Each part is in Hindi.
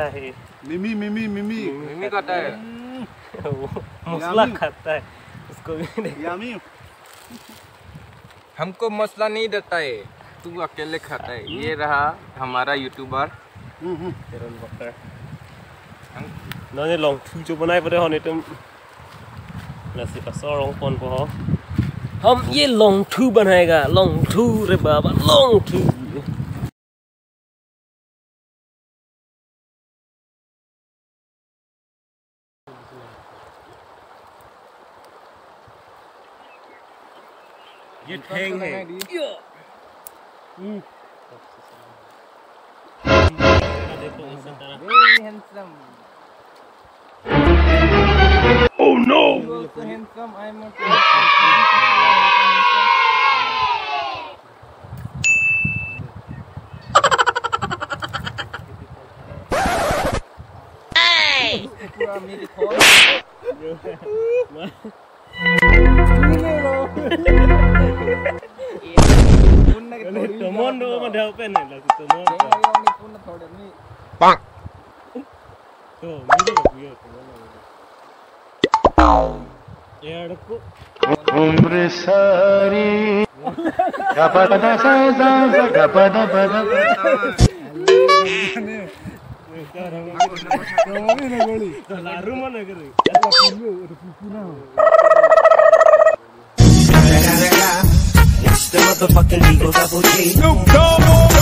खाता है, मिमी खाता है, मसाला खाता है, उसको भी यामी। हमको मसला नहीं देता है, तू अकेले खाता है। ये रहा हमारा यूट्यूबर तेरन बकर। Nó lòng thu cho bữa nay vào đây họ này trong là sự phát so rong con của họ. Không, ये lòng thu बनाएगा, lòng thu रे बाबा, lòng thu. ये ठेंग है. Very handsome. Oh no! You also handsome. I'm also handsome. Hey! Pura मेरी थोड़ी. Teman dulu mah dah open nih, lagu teman. Bang. Tuh, ini juga gue teman. Ya aku. Umri sari. Gapada saza, gapada pada. Laru mana kiri? It's the motherfucking Eagle Double G. Snoop Dogg.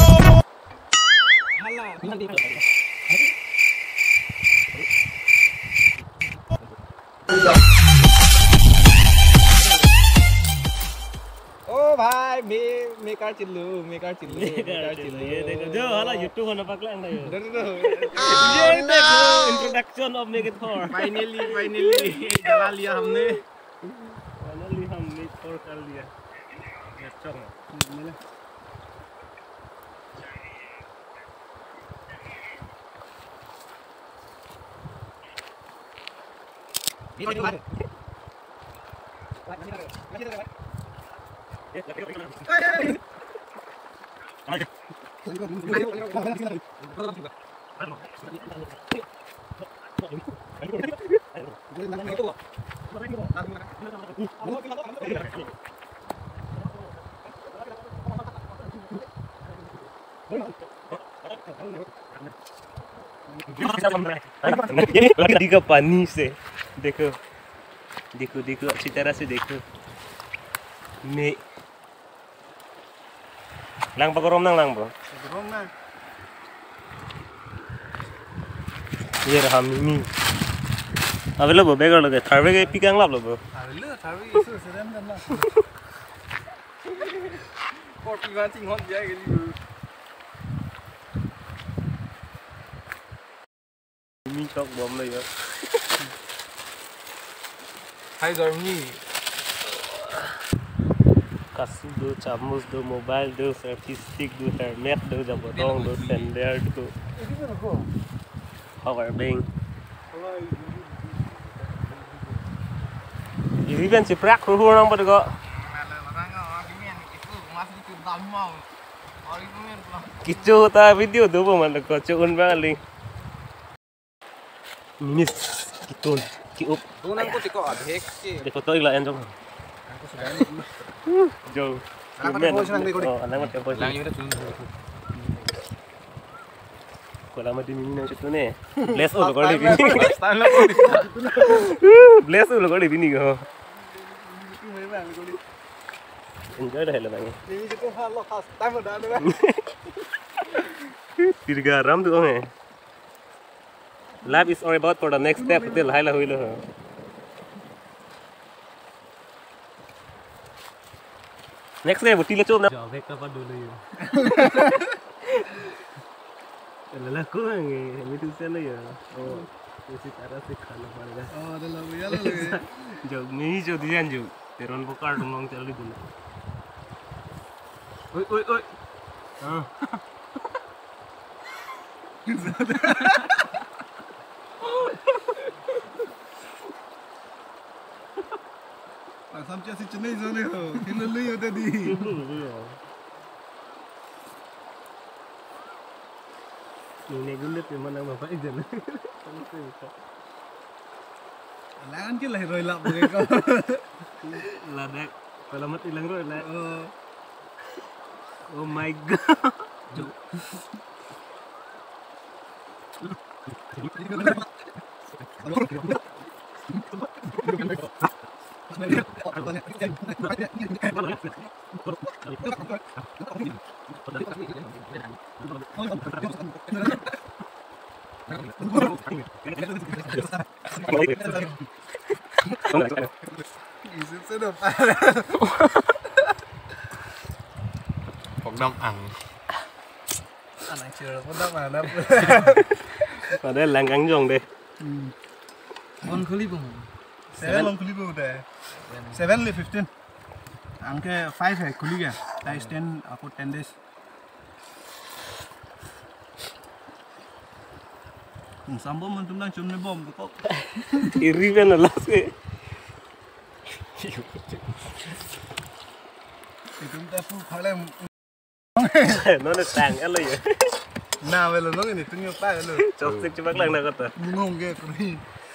Oh भाई मैं कार चिल्लू ये देखो जो वाला YouTube होना पकड़ा है ये देखो इंट्रोडक्शन ऑफ मेगाथॉर फाइनली जला लिया हमने थोर कर लिया अच्छा मिला नदी का पानी से देखो अच्छी तरह से देखो मैं lang pagorom nang lang bro ये रहा मिमी अबे लो बेगर लगे थारवे के पिकांग लाब लो बो अबे थारवे इसो सेरम दना कोटी वाचिंग होत जाएगी मिमी चौक बम ले यार हाय गर्मी कासू दो चामच दो मोबाइल दो सेल्फी स्टिक दो हेलमेट दो जबतों दो सैंडल दो power bank ini kan si prak ruhu orang pada kok kicu ta video tu pun mana kau cuun balik ini kitun kiup tu nang ko tiko adhek ke देखो तो इला एंजो जो anak mati apa lang yun chun koilamati mimi nang situ nih bless ulo kau di bini bless ulo kau di bini kau enjoy dah lah bang ini itu halo khas time dah dah garam tu orang life is all about for the next step till hai lah hui lo next day buti le chop na job ek ka dulu yo lala ko hange hami tu se nahi hai oh इसी तरह से खाना पड़ेगा oh dah lagu ya lagu जो नहीं जो दिया जो तेरन को काट दूंगा चल दी दूंगा ओए ओए ओए हां sampai si Chennai zone ho hillu hote di Ini gulit yang mana bapak itu. Lan chứ lại rồi lọc rồi con. Là đẹp. Koilamati lang rồi là. Oh my god. Sẽ được phải. Một năm ăn. Anh này chưa có đắp mà đắp. Ở đây là ngắn dòng đây. One clip không? 7 long clip rồi đấy. 7 le 15. Anh cái 5 है खुली गया. That is 10 for 10 days. Sambo man tum lang chumne bom ko. Iri kan lah sih. Chúng ta phụ khale. Nó là tàng cái gì? Nào về là nó cái tung nhiều tay rồi. Chọc xích cho bác lần nào có Ngon ghê con đi.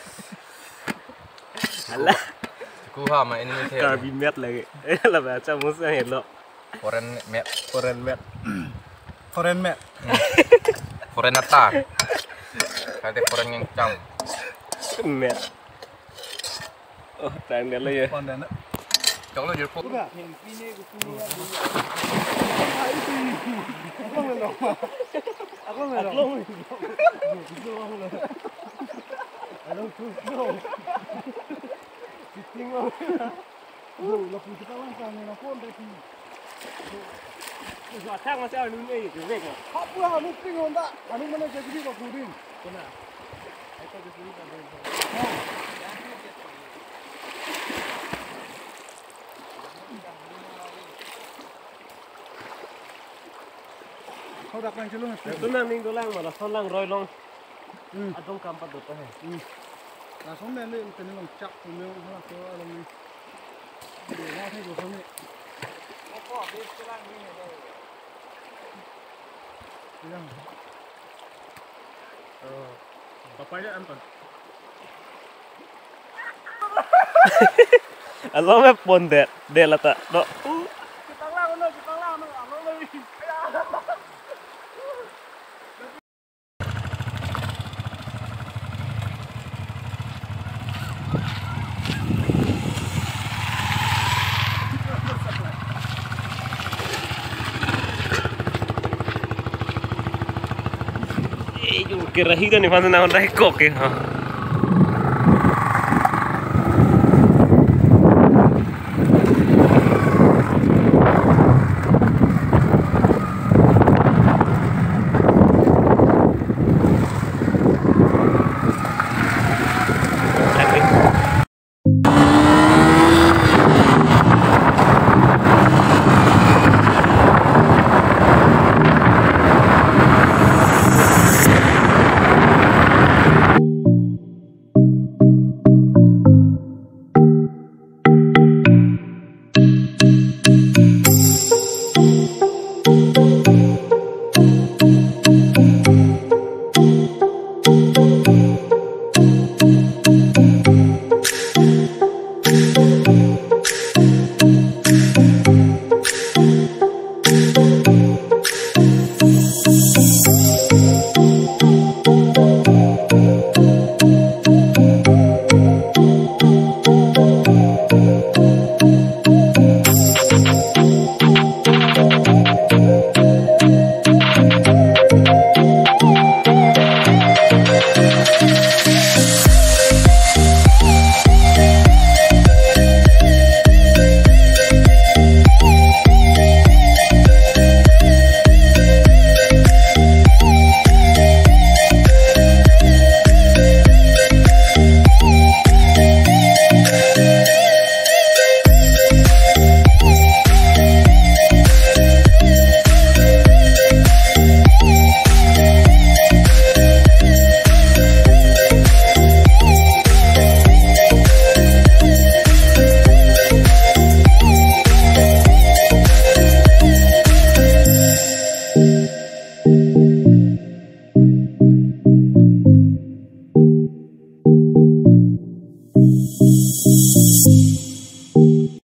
Hả? Cú hoa mà ini thế. Carbon met lagi. Là bà cho muốn xem hiện lộ. Foreign map. Foreign met. Foreign mẹ. Foreign nata. Kali foreign yang cam. Met. Oh, tàng cái gì? Con đàn đó. Chọn nó dữ phút. Thang mà sao đứng đây cái việc à? Họ vừa họ lúc kinh hồn đã. Anh ấy mới chơi cái gì vào phù đinh. Họ đặt lên cho luôn. Itu nang do lang malah solang roy long. Adong kampat do teh. Là sống lên lên cái nó chặt thì nó là cái là mình để ra thấy của sống này. Nó có biết cái lang như này đâu. Bapaknya Anton. Alam me pon de la ta do. Kita lang nó nó lên. Yung kirahito ni Fansan ako dahil koke ha.